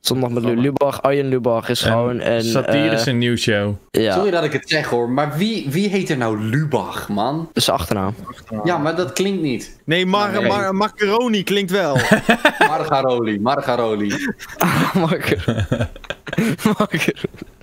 Zondag met Lubach. Arjen Lubach is gewoon een... Satirische nieuwsshow. Ja, Sorry dat ik het zeg hoor, maar wie heet er nou Lubach, man? dat is achternaam. Ja, maar dat klinkt niet. Nee, macaroni klinkt wel. Margaroli. Marker.